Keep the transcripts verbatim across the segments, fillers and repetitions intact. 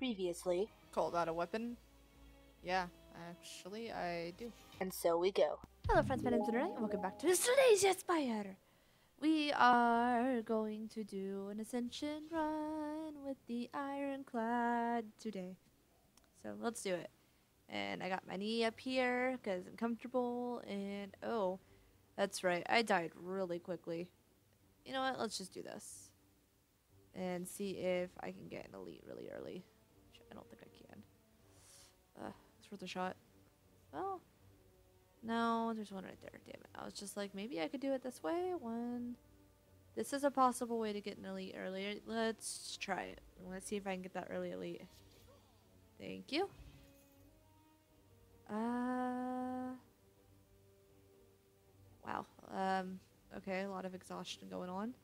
previously. Call that a weapon? Yeah, actually, I do. And so we go. Hello friends, my name's Lunernight, and welcome back to today's Spire! We are going to do an Ascension run with the Ironclad today. So let's do it. And I got my knee up here because I'm comfortable, and oh, that's right, I died really quickly. You know what, let's just do this. And see if I can get an elite really early. Which I don't think I can. Uh, it's worth a shot. Well... No, there's one right there. Damn it. I was just like, maybe I could do it this way. One. This is a possible way to get an elite earlier. Let's try it. I want to see if I can get that early elite. Thank you. Uh. Wow. Um. Okay, a lot of exhaustion going on.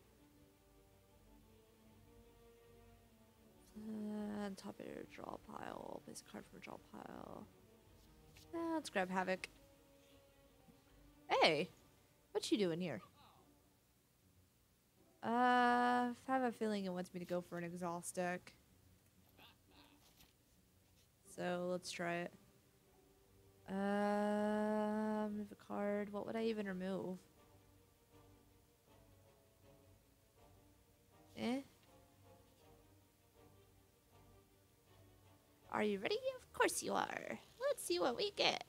Uh, top of your draw pile. Place a card from a draw pile. Uh, let's grab Havoc. Hey, what you doing here? Uh, I have a feeling it wants me to go for an exhaust deck. So let's try it. Uh, move a card. What would I even remove? Eh? Are you ready? Of course you are. Let's see what we get.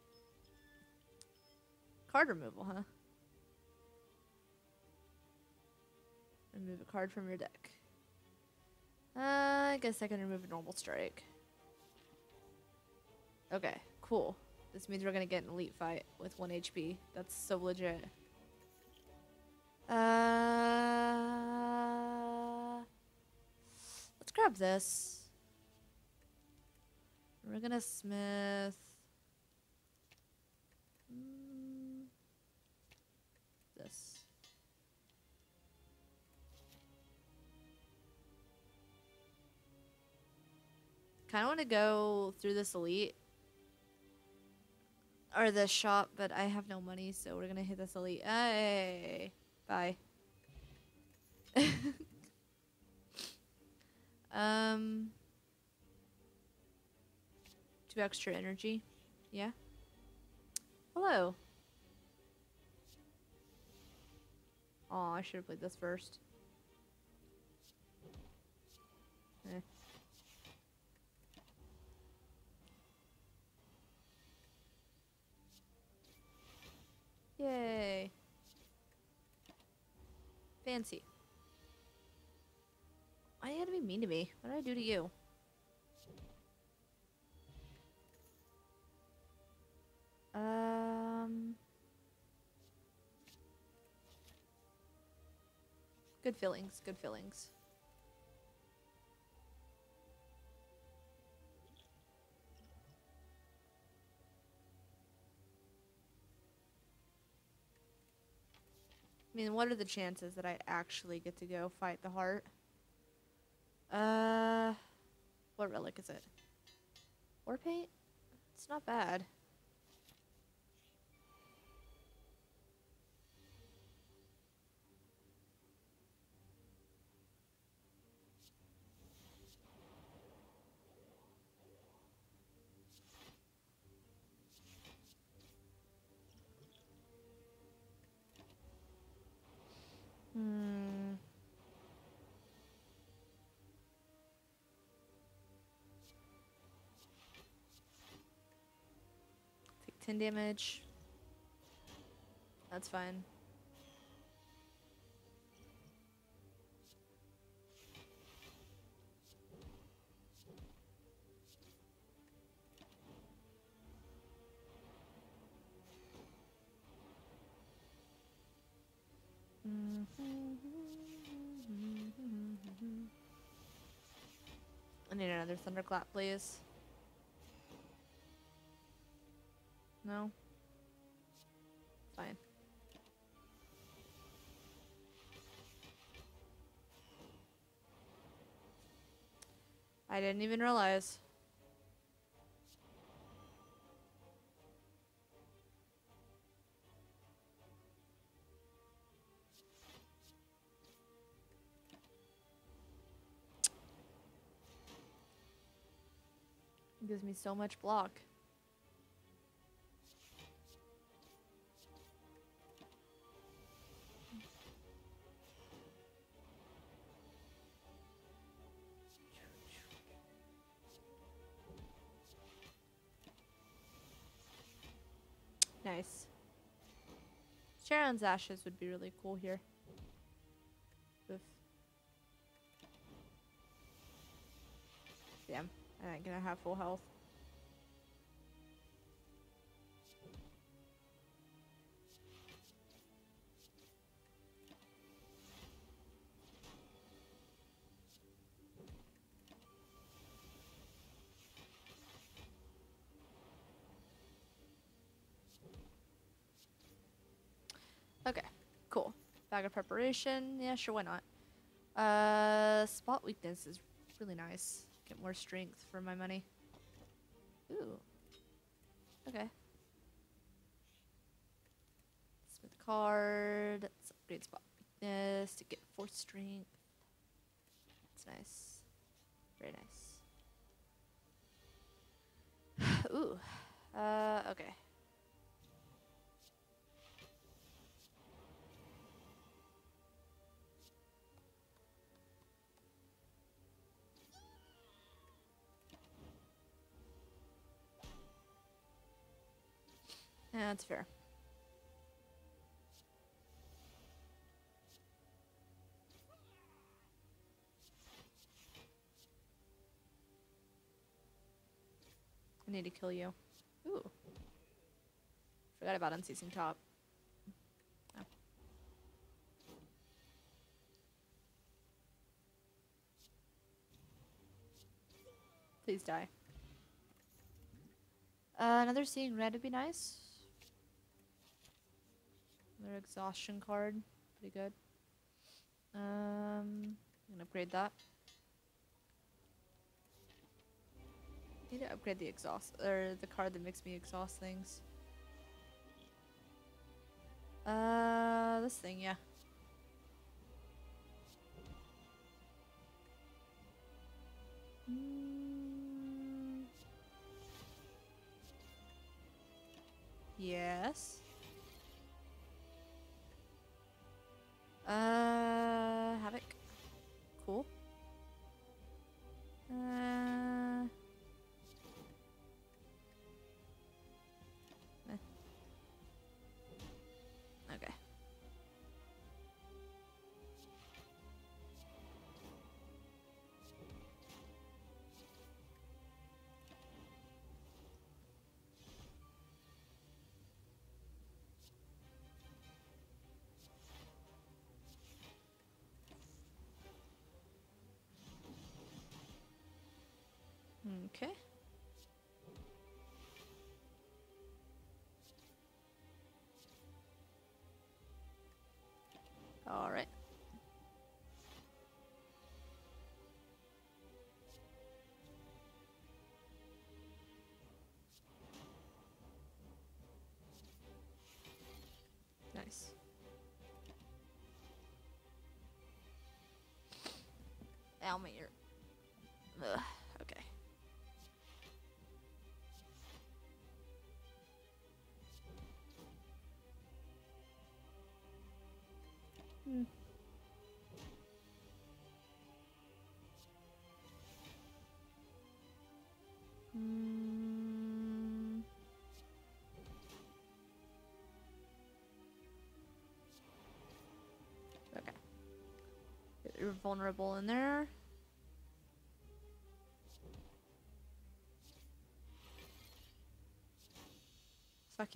Card removal, huh? Remove a card from your deck. Uh, I guess I can remove a normal strike. Okay, cool. This means we're gonna get an elite fight with one H P. That's so legit. Uh, let's grab this. We're gonna smith. This. Kind of want to go through this elite or this shop, but I have no money, so we're gonna hit this elite. Hey, bye. um, two extra energy. Yeah. Hello. Oh, I should have played this first. Eh. Yay. Fancy. Why you gotta be mean to me? What did I do to you? Um... Good feelings, good feelings. I mean, what are the chances that I actually get to go fight the heart? Uh, what relic is it? War paint? It's not bad. Hmm. Take ten damage. That's fine. I need another thunderclap, please. No? Fine. I didn't even realize. It gives me so much block. Nice. Sharon's ashes would be really cool here. Oof. Damn, I ain't gonna have full health. Okay, cool. Bag of preparation. Yeah, sure, why not? Uh, spot weakness is really nice. Get more strength for my money. Ooh. Okay. Smith card. Let's upgrade spot weakness to get force strength. That's nice. Very nice. Ooh. Uh, okay. Yeah, that's fair. I need to kill you. Ooh. Forgot about unceasing top. Oh. Please die. Uh, another seeing red would be nice. Another exhaustion card. Pretty good. Um, I'm gonna upgrade that. Need to upgrade the exhaust, or the card that makes me exhaust things. Uh, this thing, yeah. Mm. Yes. Uh, Havoc. Cool. Uh. eh. Okay. Okay. All right. Nice. Ow, my ear. Ugh. Okay. Hmm. Mm. Okay. You're vulnerable in there. Fuck you.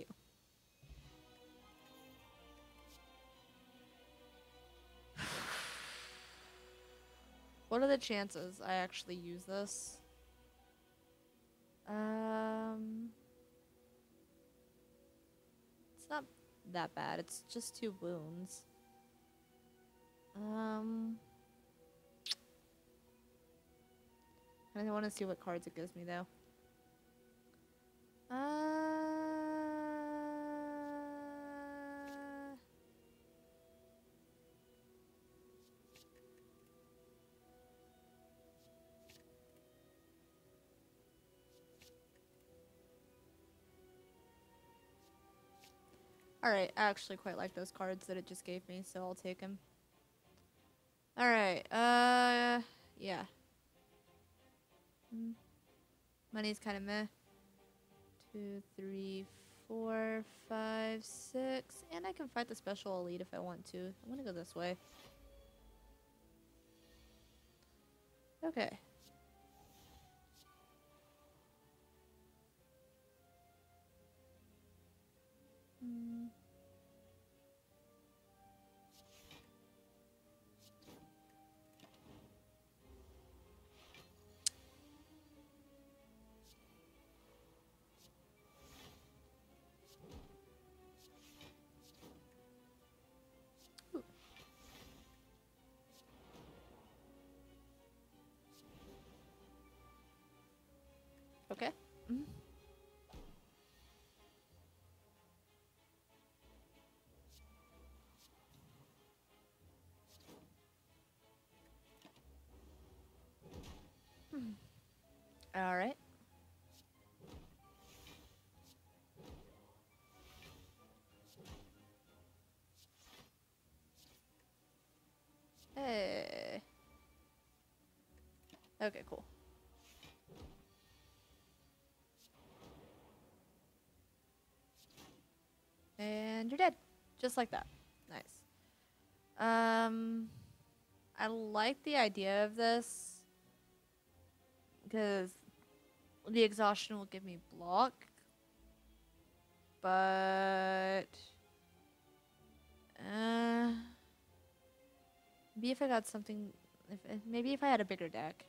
What are the chances I actually use this? Um, it's not that bad. It's just two wounds. Um, I want to see what cards it gives me though. Uh, Alright, I actually quite like those cards that it just gave me, so I'll take them. Alright, uh, yeah. Mm. Money's kind of meh. Two, three, four, five, six. And I can fight the special elite if I want to. I'm gonna go this way. Okay. Mm. Ooh. Okay. Mm. Hmm. All right. Hey. Okay, cool. And you're dead. Just like that. Nice. Um, I like the idea of this because the exhaustion will give me block, but uh, maybe if I got something, if if- maybe if I had a bigger deck.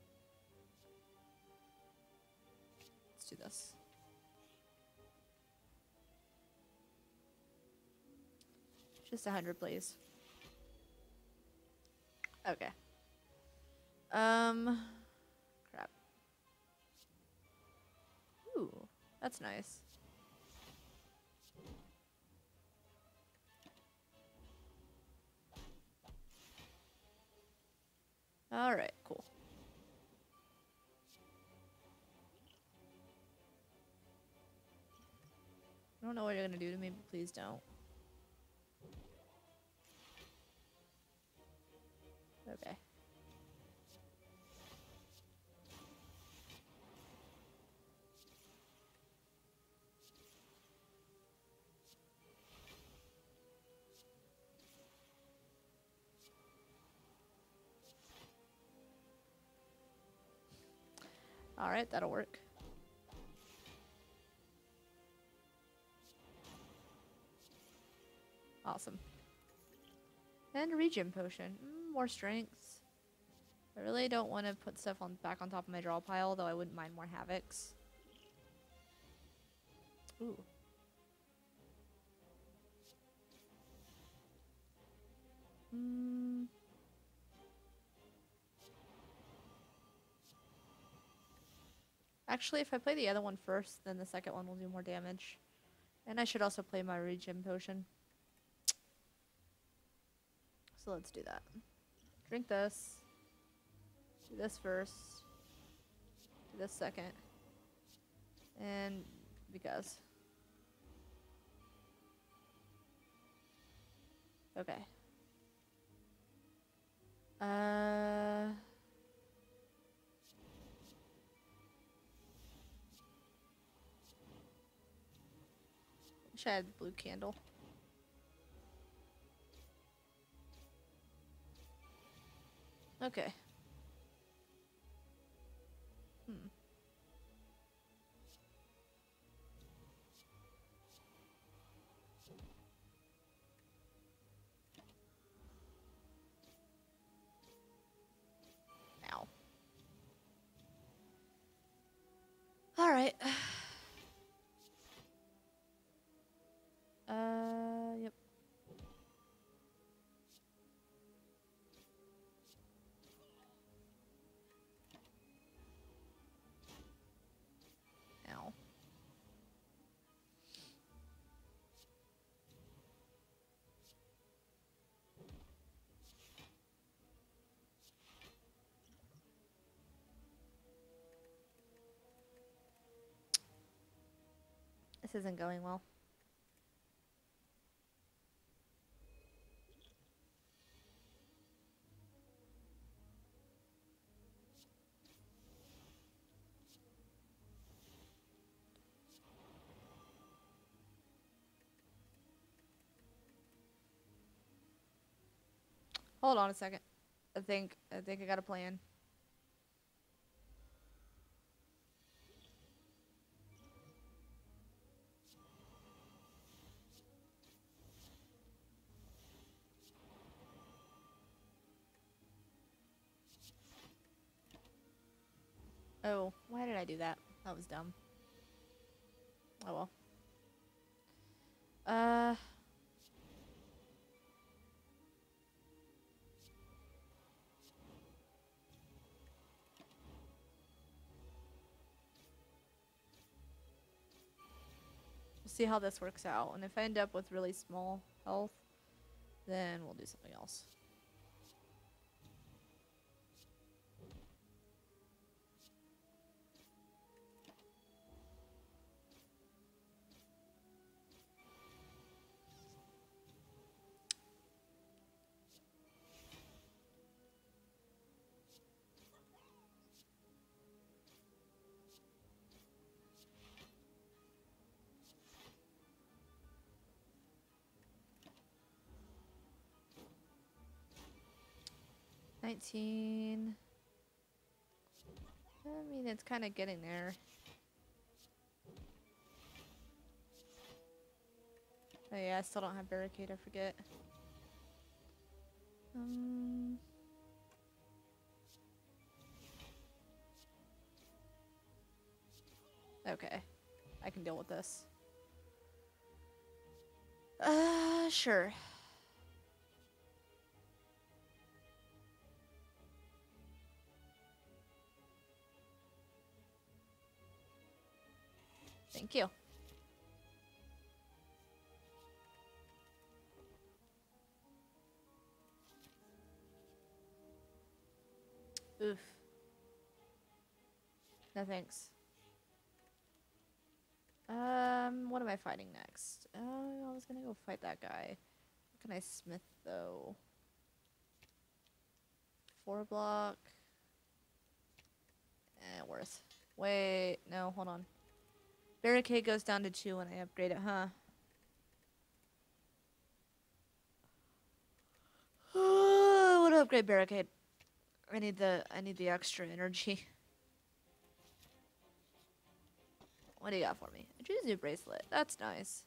Let's do this. Just a hundred, please. Okay. Um, crap. Ooh, that's nice. All right, cool. I don't know what you're gonna do to me, but please don't. Okay. All right, that'll work. Awesome. And a regen potion. Mm, more strengths. I really don't want to put stuff on back on top of my draw pile, though I wouldn't mind more havocs. Ooh. Mm. Actually, if I play the other one first, then the second one will do more damage. And I should also play my regen potion. So let's do that. Drink this. Do this first. Do this second. And because. Okay. Uh... Wish I had the blue candle. Okay. Hmm. Ow. Alright. Uh, yep. Ow. This isn't going well. Hold on a second. I think I think I got a plan. Oh, why did I do that? That was dumb. Oh well. Uh We'll see how this works out. And if I end up with really small health, then we'll do something else. nineteen. I mean, it's kind of getting there. Oh yeah, I still don't have barricade, I forget. Um... Okay. I can deal with this. Uh, sure. Thank you. Oof. No thanks. Um, what am I fighting next? Oh, I was gonna go fight that guy. What can I smith though? Four block. Eh, worth. Wait, no, hold on. Barricade goes down to two when I upgrade it, huh? I want to upgrade barricade. I need the I need the extra energy. What do you got for me? A Juzu bracelet. That's nice.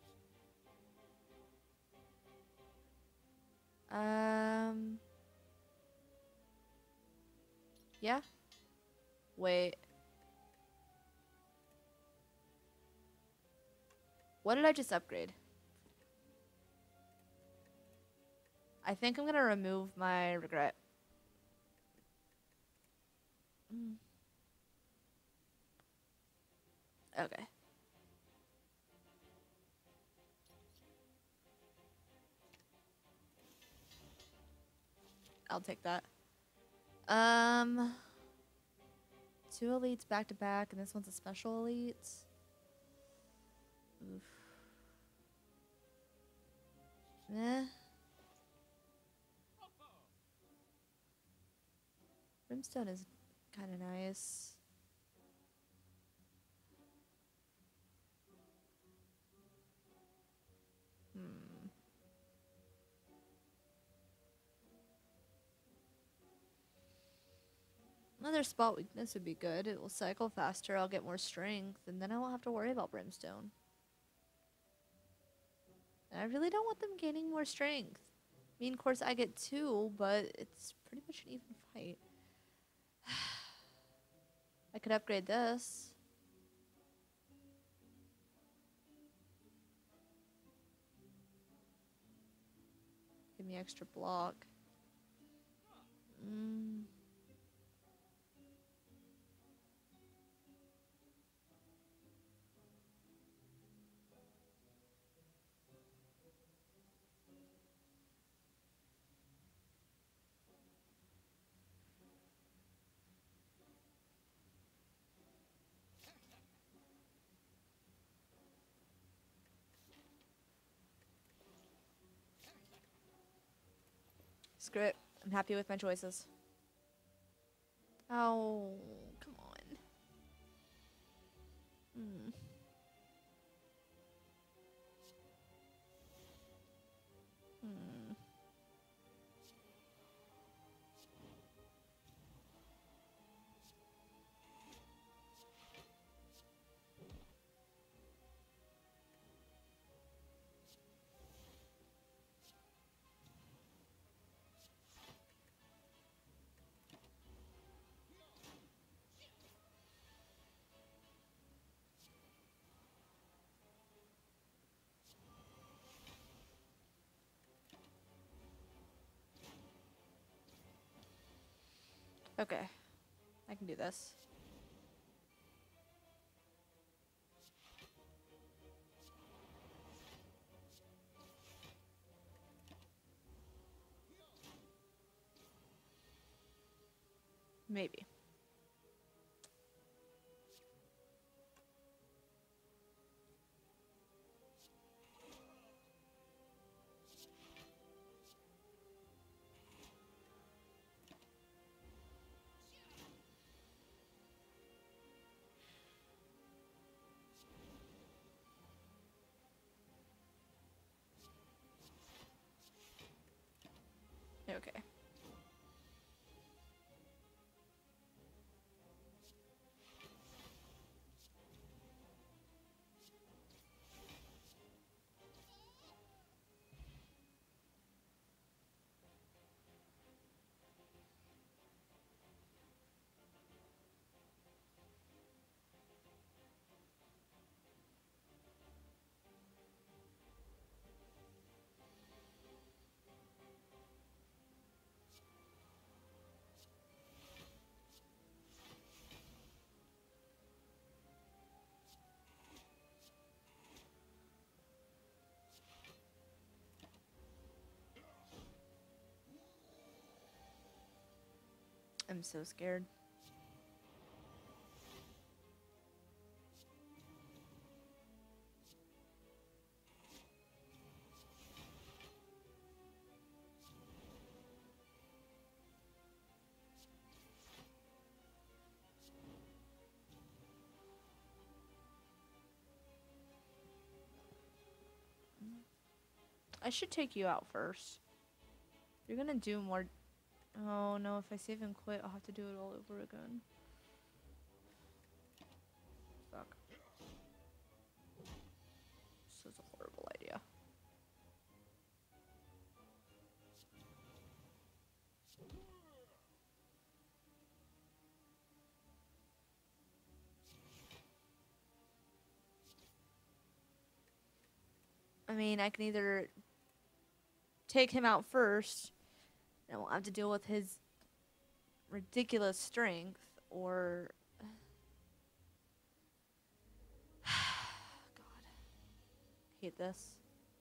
Um. Yeah. Wait. What did I just upgrade? I think I'm gonna remove my regret. Mm. Okay. I'll take that. Um, two elites back to back, and this one's a special elite. Oof. Meh. Brimstone is kind of nice. Hmm. Another spot weakness would be good. It will cycle faster, I'll get more strength, and then I won't have to worry about Brimstone. And I really don't want them gaining more strength. I mean, of course, I get two, but it's pretty much an even fight. I could upgrade this. Give me extra block. Mm. Screw it. I'm happy with my choices. Oh, come on. Hmm. Hmm. Okay. I can do this. Maybe. Okay. I'm so scared. I should take you out first. You're gonna do more. Oh no, if I save and quit, I'll have to do it all over again. Fuck. This is a horrible idea. I mean, I can either take him out first, and we'll have to deal with his ridiculous strength, or... God. Hate this.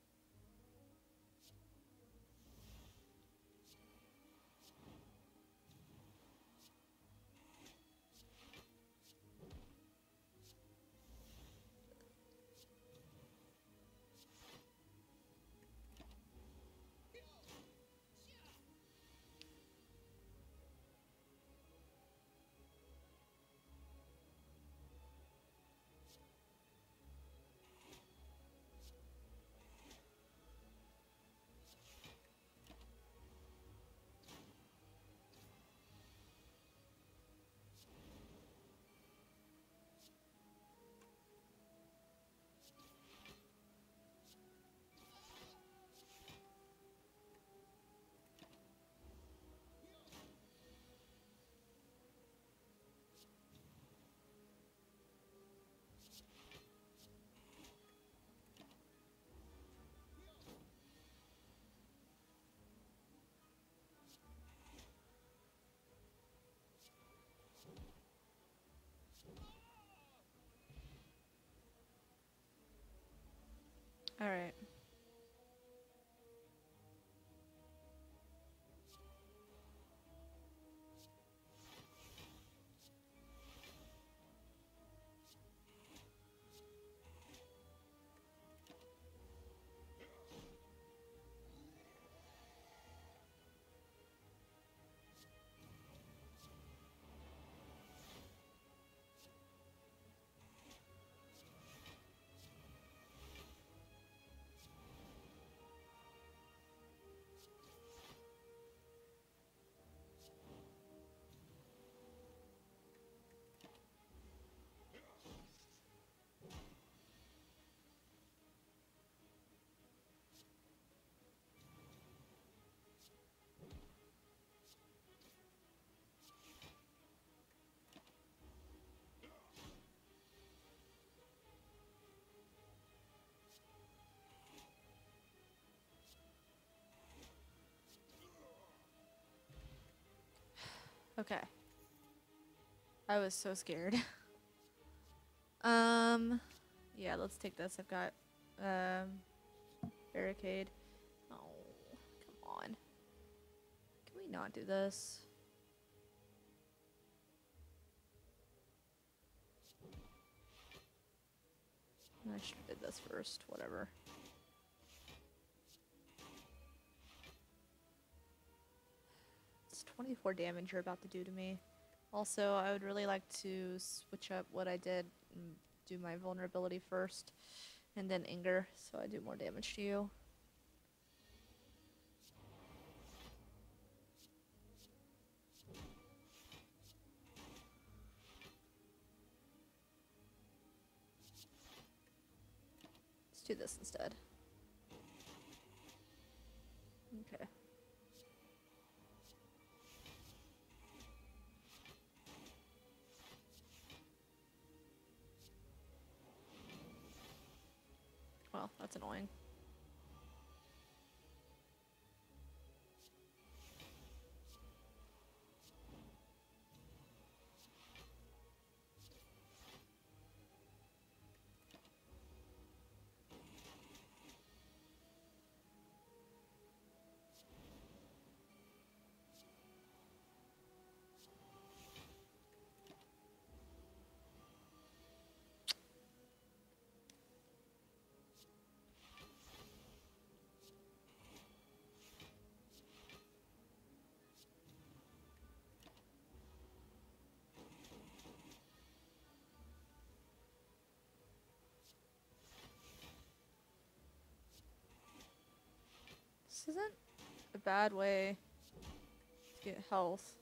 Alright. Okay. I was so scared. um, yeah, let's take this. I've got um barricade. Oh, come on. Can we not do this? I should have did this first. Whatever. It's twenty-four damage you're about to do to me. Also, I would really like to switch up what I did and do my vulnerability first, and then anger, so I do more damage to you. Let's do this instead. Okay. Well, that's annoying. This isn't a bad way to get health.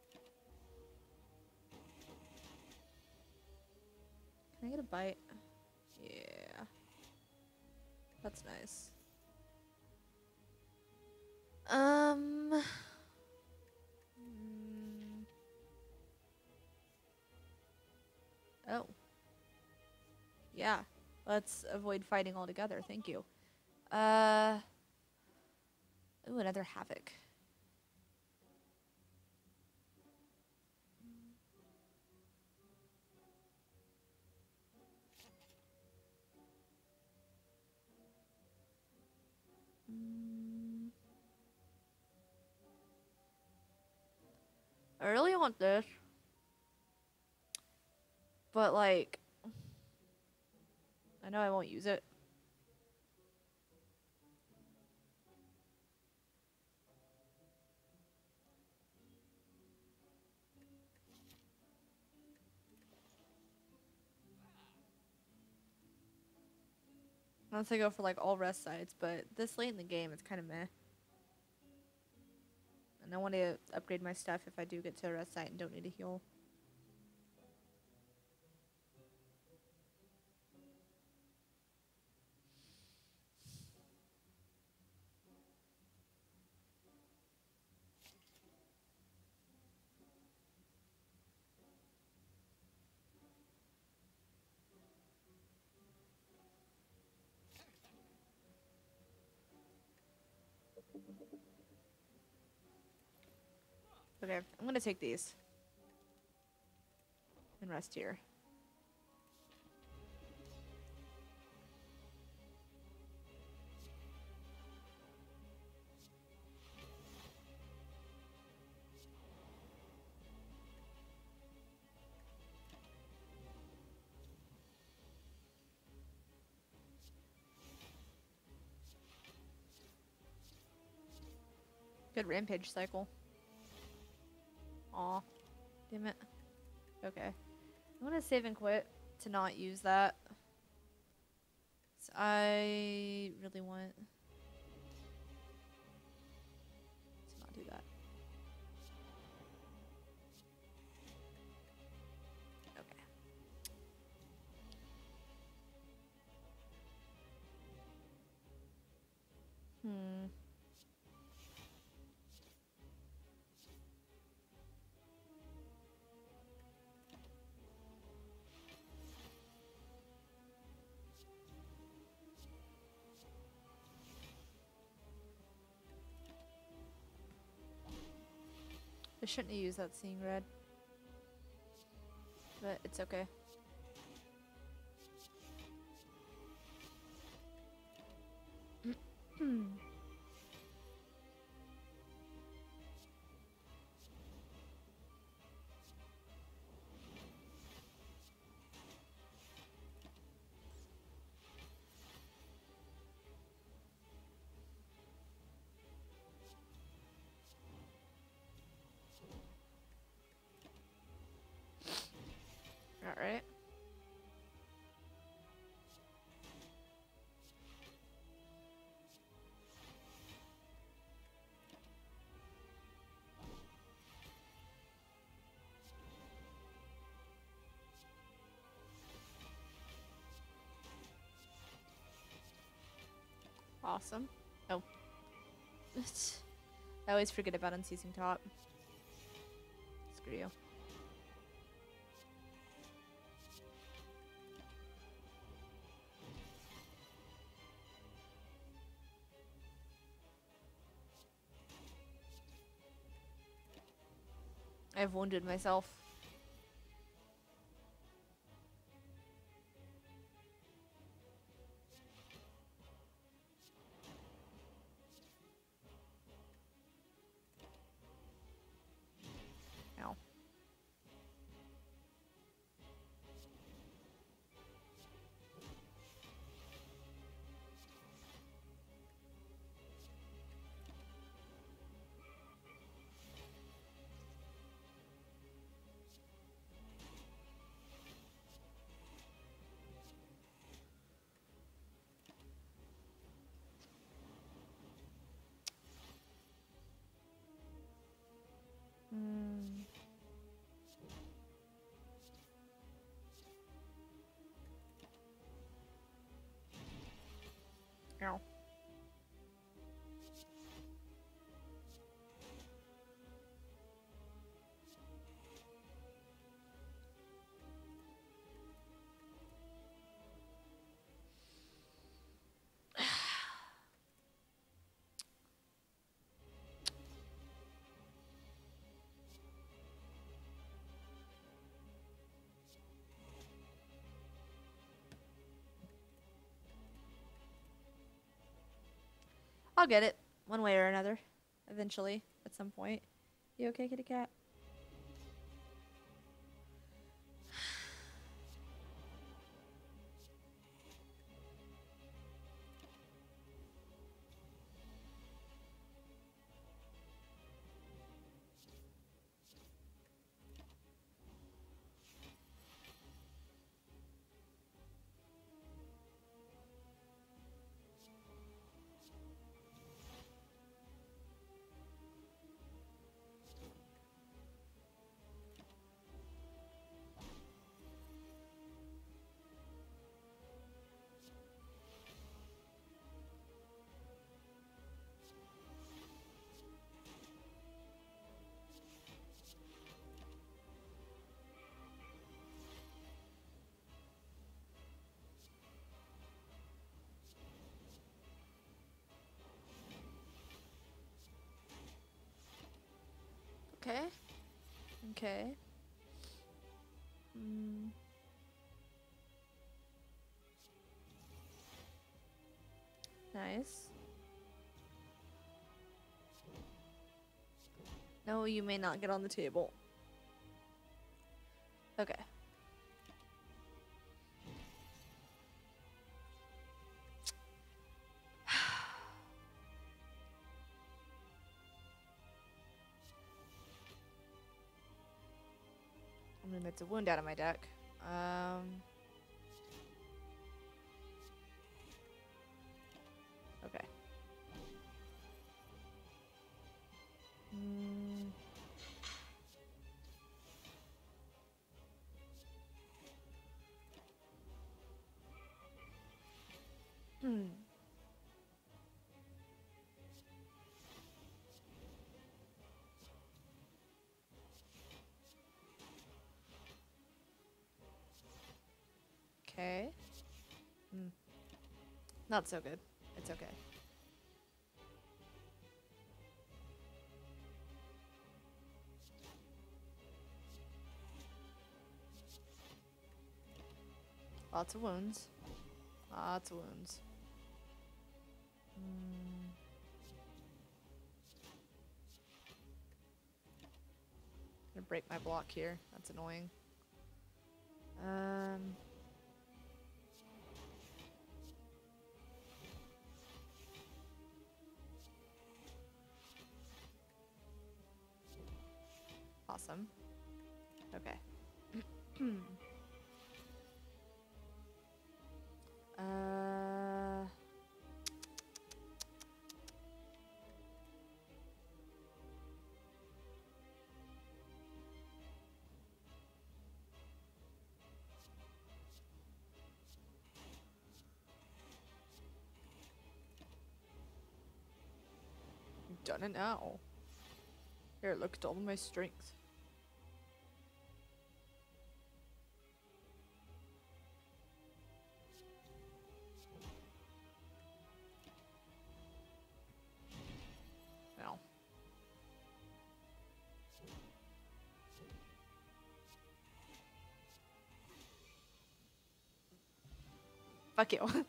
Can I get a bite? Yeah. That's nice. Um. mm, Oh. Yeah. Let's avoid fighting altogether. Thank you. Uh. Ooh, another Havoc. Mm, I really want this. But, like, I know I won't use it. Unless I go for, like, all rest sites, but this late in the game, it's kind of meh. And I want to upgrade my stuff if I do get to a rest site and don't need a heal. Okay, I'm gonna take these. And rest here. Good rampage cycle. Aw. Damn it. Okay. I'm gonna save and quit to not use that. So I really want to not do that. Okay. Hmm. I shouldn't have used that seeing red. but it's okay. Alright. Awesome. Oh. I always forget about unceasing top. Screw you. I've wounded myself. Ow. Hmm. Ow. I'll get it. One way or another. Eventually. At some point. You okay, kitty cat? Okay. Okay. Hmm. Nice. No, you may not get on the table. Okay. I'm gonna get a wound out of my deck. Um. Okay. Mm. Hmm. Okay. Hmm. Not so good. It's okay. Lots of wounds. Lots of wounds. Mm. Gonna break my block here. That's annoying. Um. Awesome. Okay. uh. I've done it now. Here, look at all of my strength. No. Fuck you.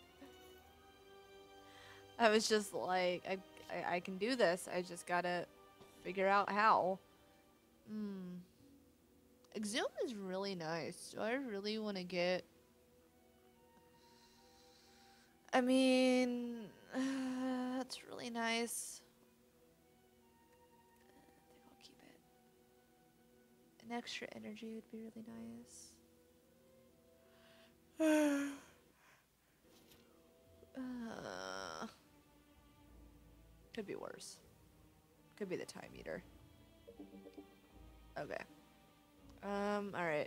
I was just like, I, I, I can do this. I just gotta figure out how. Hmm. Exhume is really nice. Do I really want to get... I mean... Uh, that's really nice. I think I'll keep it. An extra energy would be really nice. uh, could be worse. Could be the time eater. Okay. Um, alright.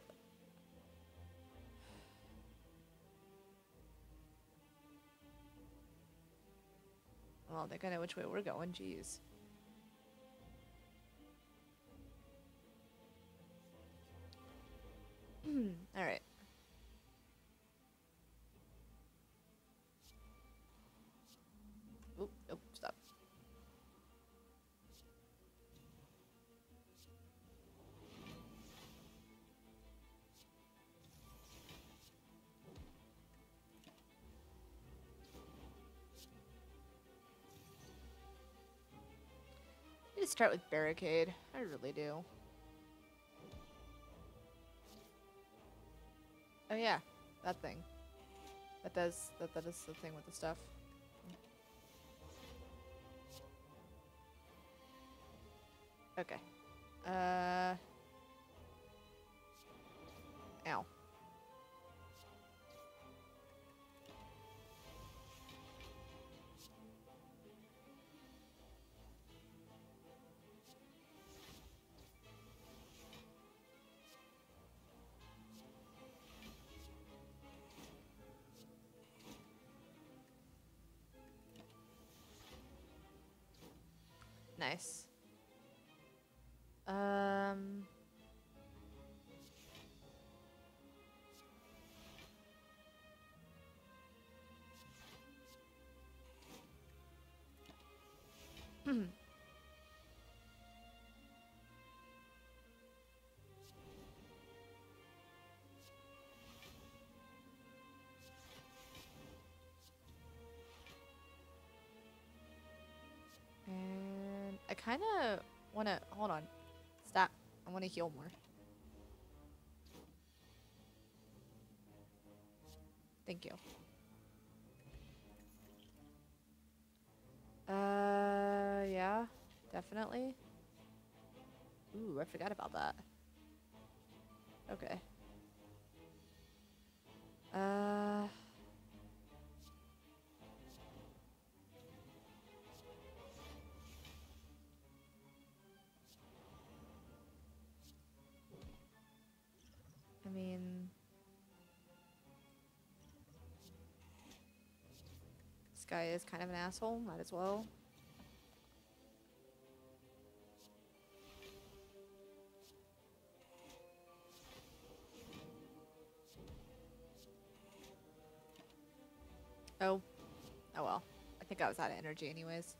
Well, I think I know which way we're going. Jeez. Alright. Oop, oop, stop. I need to start with barricade. I really do. Oh yeah, that thing. That does that that is the thing with the stuff. Okay. Uh Ow. Nice. Um Hmm. And I kind of want to hold on. Stop. I want to heal more. Thank you. Uh, yeah, definitely. Ooh, I forgot about that. Okay. Uh. I mean, this guy is kind of an asshole. Might as well. Oh. Oh well. I think I was out of energy anyways.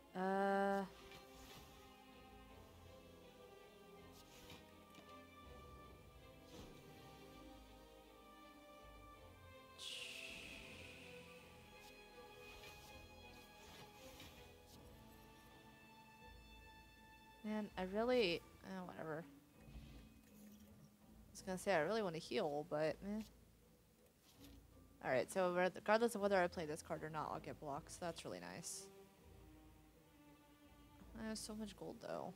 Uh. Man, I really... Uh, whatever. I was gonna say, I really want to heal, but... Eh. Alright, so regardless of whether I play this card or not, I'll get blocks. That's really nice. I have so much gold, though.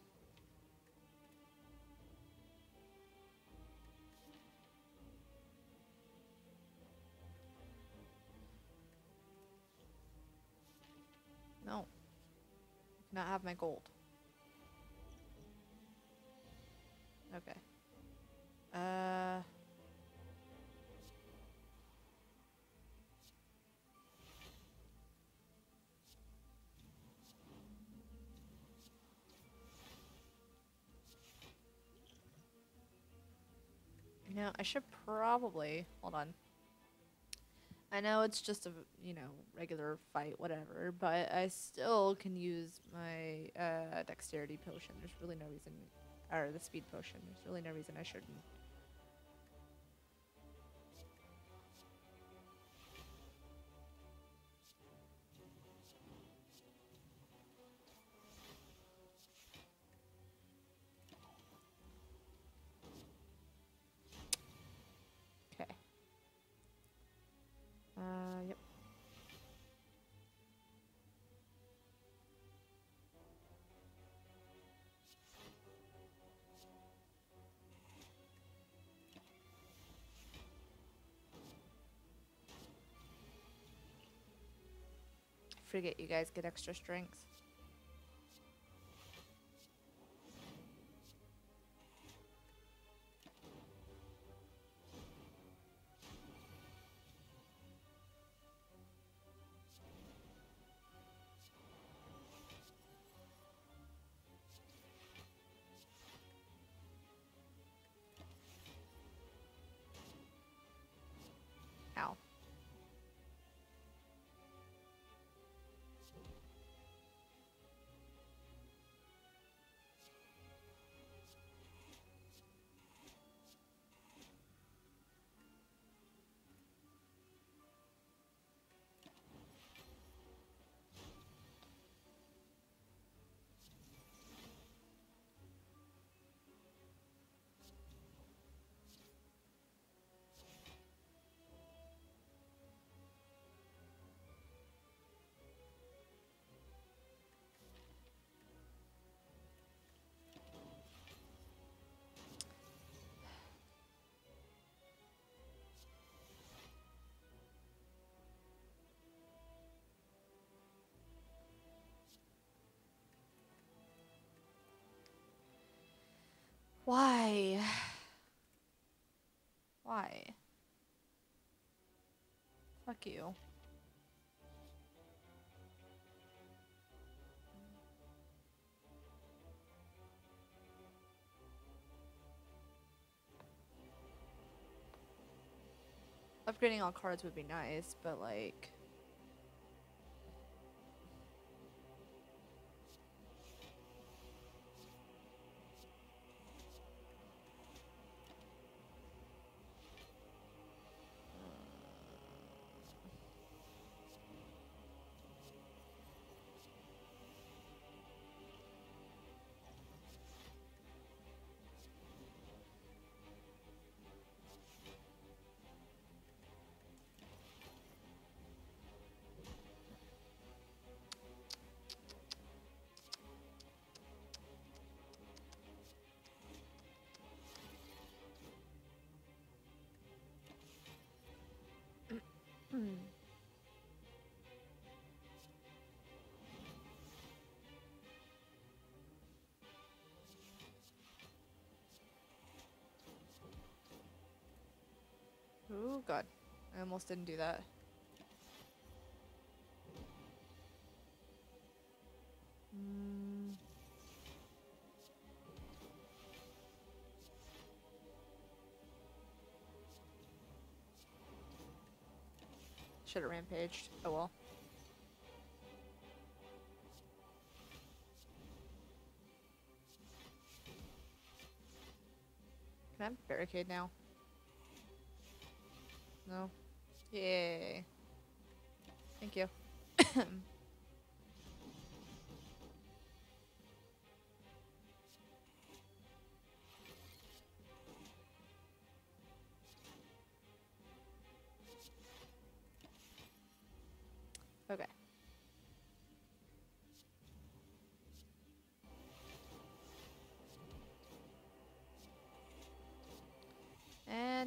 No. I cannot have my gold. Okay. Uh... You know, I should probably... Hold on. I know it's just a, you know, regular fight, whatever, but I still can use my uh, dexterity potion. There's really no reason... Or the speed potion. There's really no reason I shouldn't. Okay. Uh, yep. Forget you guys get extra strength. Ow. Why? Why? Fuck you. Upgrading all cards would be nice, but like... Hmm. Oh god. I almost didn't do that. Mm. Should have rampaged. Oh well. Can I have a barricade now? No. Yay. Thank you.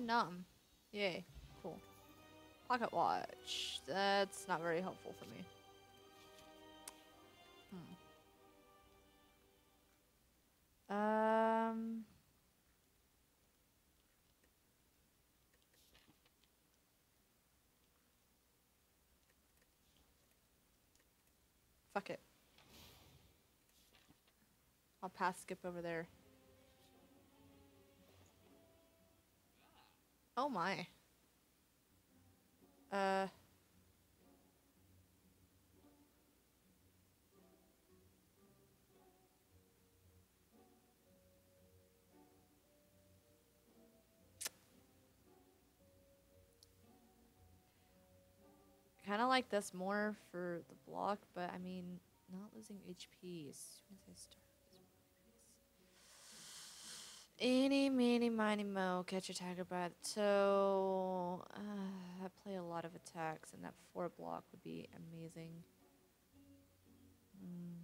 And numb. Yay. Cool. Pocket watch. That's not very helpful for me. Hmm. Um... Fuck it. I'll pass skip over there. Oh my. Uh... Kind of like this more for the block, but I mean, not losing H P as soon as I start. Eeny, meeny, miny, mo, catch a tiger by the toe. Uh, I play a lot of attacks, and that four block would be amazing. Mm.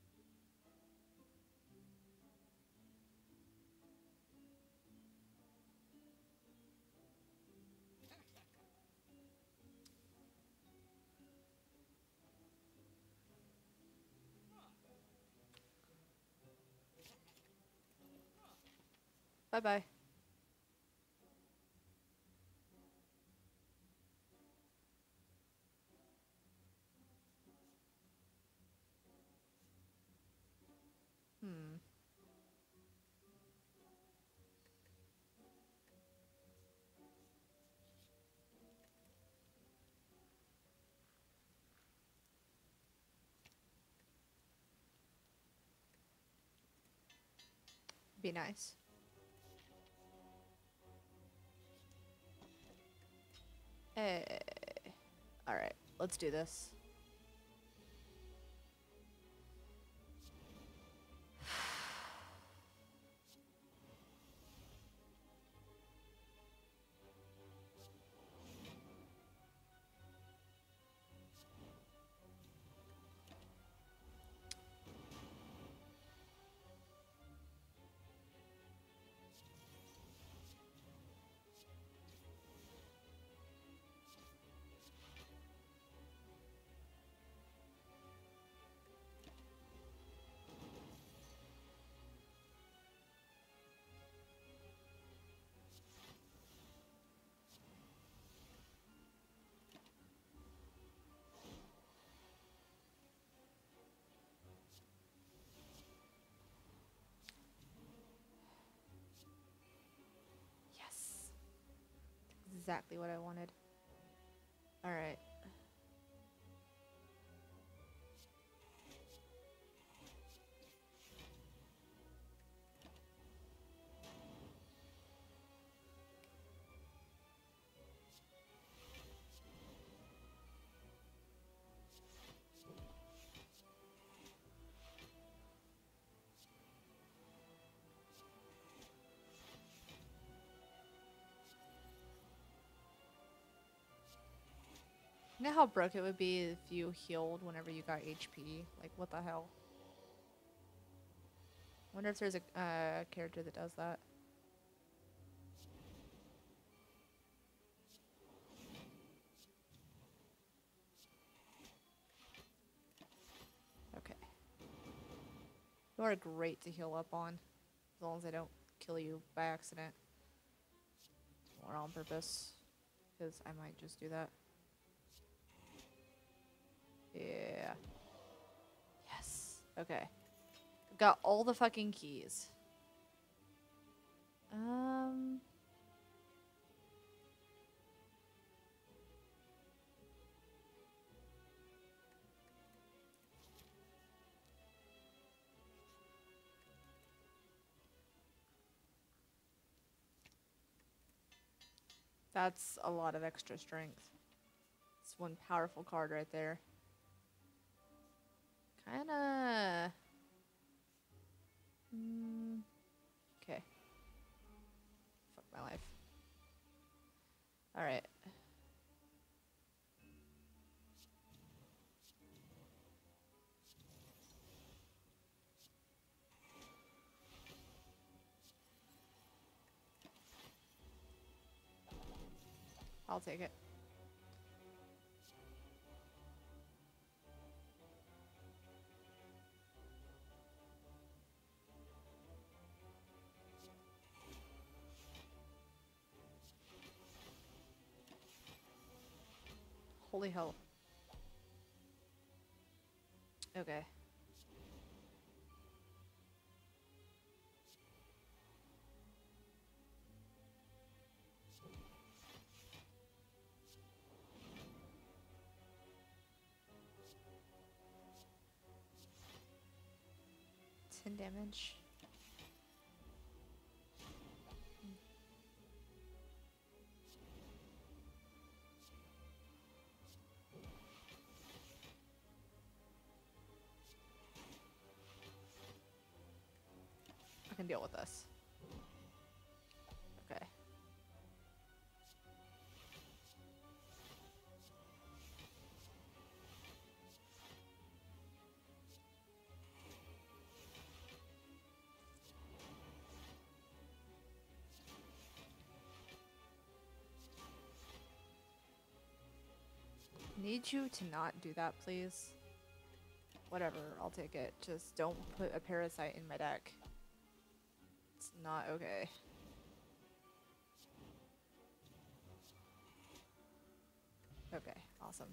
Bye bye. Hmm. Be nice. Hey. Alright, let's do this. Yes. Exactly what I wanted. Alright. You know how broke it would be if you healed whenever you got H P? Like, what the hell? Wonder if there's a uh, character that does that. Okay. You are great to heal up on. As long as I don't kill you by accident. Or on purpose. Because I might just do that. Yeah. Yes. Okay. I've got all the fucking keys. Um... That's a lot of extra strength. It's one powerful card right there. Kinda... Mm, okay. Fuck my life. Alright. I'll take it. Holy hell. Okay. ten damage. I can deal with this. Okay. Need you to not do that, please. Whatever, I'll take it. Just don't put a parasite in my deck. It's not okay. Okay, awesome.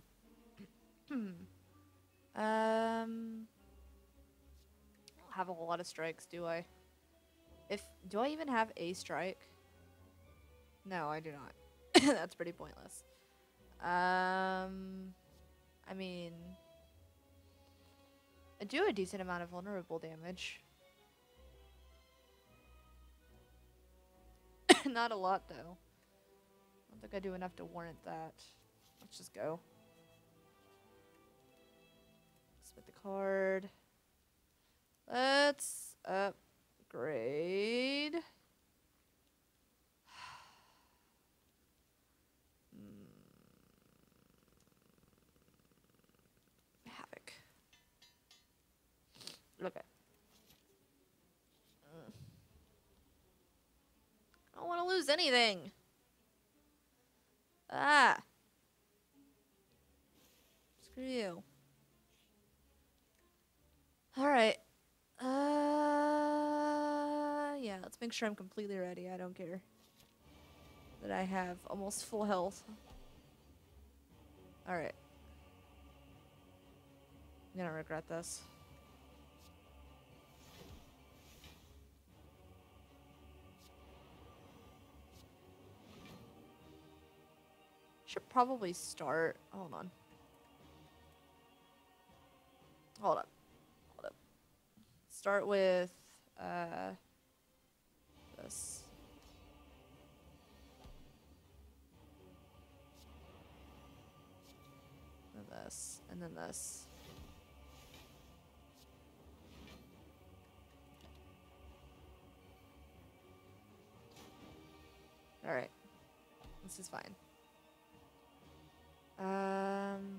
um, I don't have a whole lot of strikes, do I? If do I even have a strike? No, I do not. That's pretty pointless. Um, I mean, I do a decent amount of vulnerable damage. Not a lot, though. I don't think I do enough to warrant that. Let's just go. Split the card. Let's upgrade. Havoc. Okay. I don't want to lose anything. Ah. Screw you. Alright. Uh, yeah, let's make sure I'm completely ready. I don't care that I have almost full health. Alright. I'm gonna regret this. Should probably start. Hold on. Hold up. Hold up. Start with uh this. And this. And then this. Alright. This is fine. Um,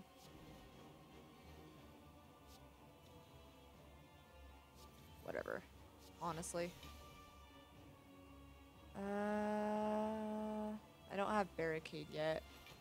whatever, honestly. Uh, I don't have barricade yet.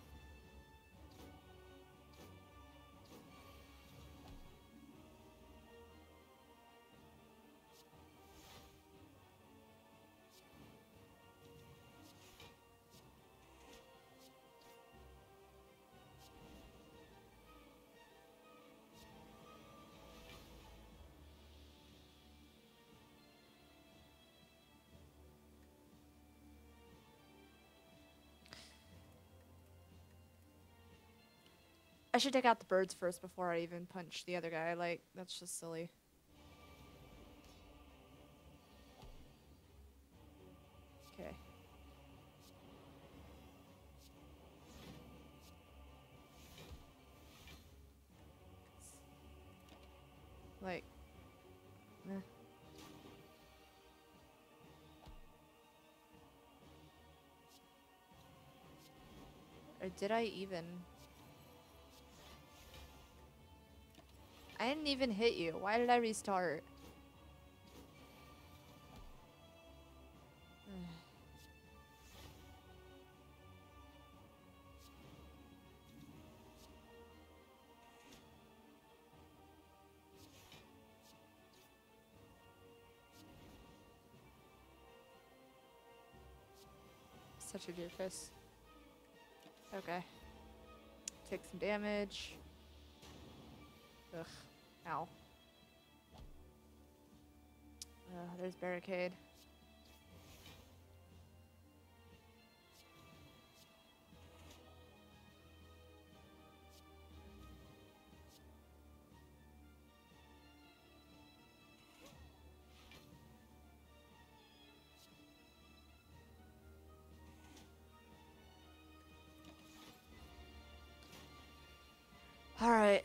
I should take out the birds first before I even punch the other guy. Like, that's just silly. Okay. Like, eh. Or did I even? I didn't even hit you. Why did I restart? Such a doofus. Okay. Take some damage. Ugh. Ow. Uh, there's barricade. All right.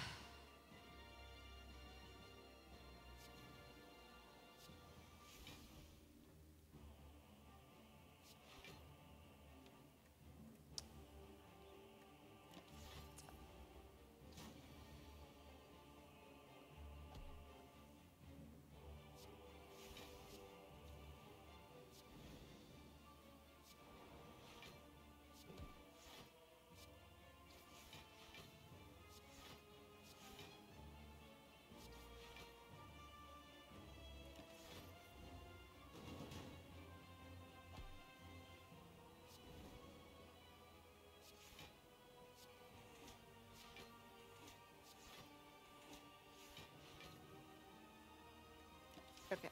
Okay.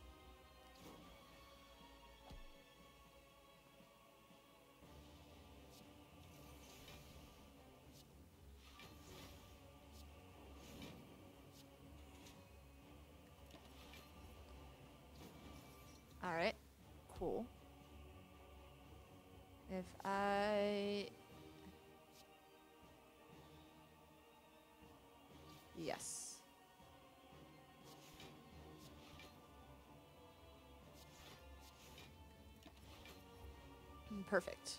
All right. Cool. If I... Yes. Mm, perfect.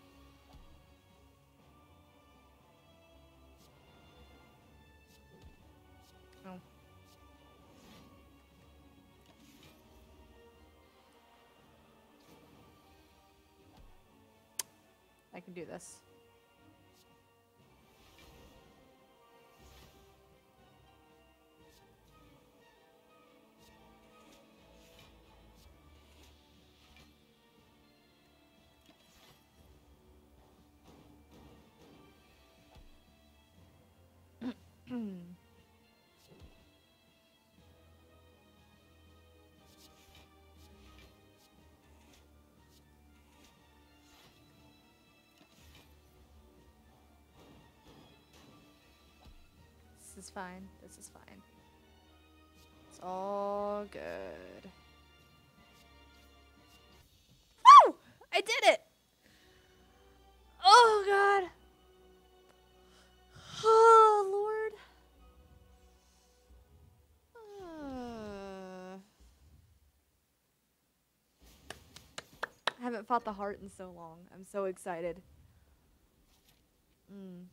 Oh. I can do this. This is fine. This is fine. It's all good. Woo! I did it! Oh, God. Oh, Lord. Uh, I haven't fought the heart in so long. I'm so excited. Mm.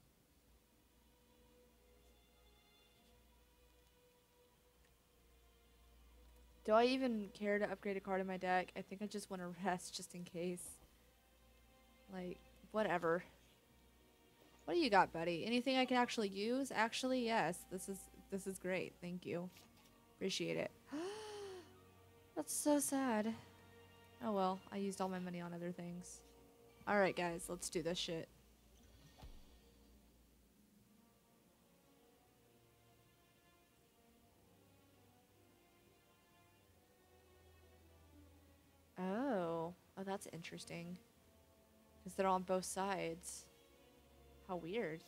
Do I even care to upgrade a card in my deck? I think I just want to rest just in case. Like, whatever. What do you got, buddy? Anything I can actually use? Actually, yes. This is this is great. Thank you. Appreciate it. That's so sad. Oh well, I used all my money on other things. Alright guys, let's do this shit. Oh. Oh, that's interesting. Because they're on both sides. How weird.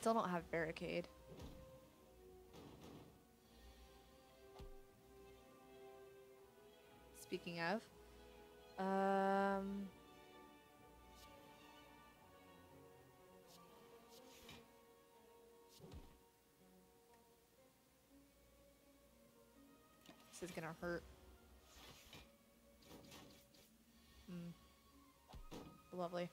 still don't have barricade. Speaking of, um, this is gonna hurt. Mm. Lovely.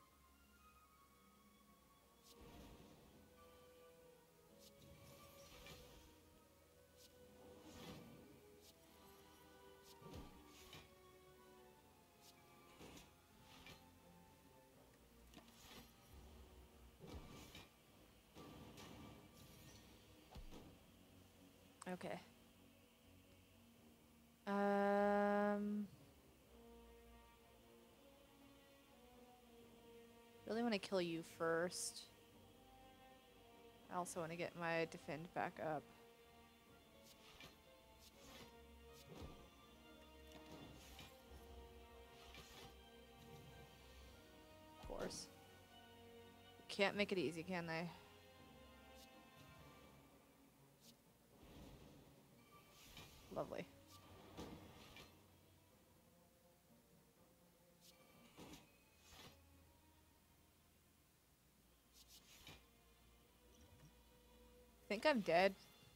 Okay. Um, really want to kill you first. I also want to get my defend back up. Of course. Can't make it easy, can they? Lovely. Think I'm dead.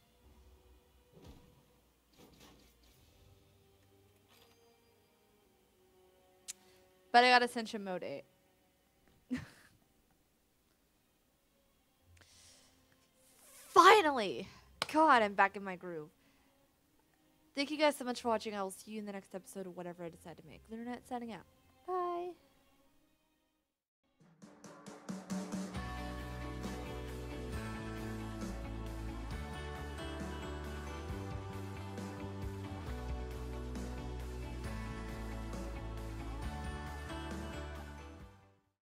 But I got Ascension mode eight. Finally! God, I'm back in my groove. Thank you guys so much for watching. I will see you in the next episode of whatever I decide to make. Lunernight signing out.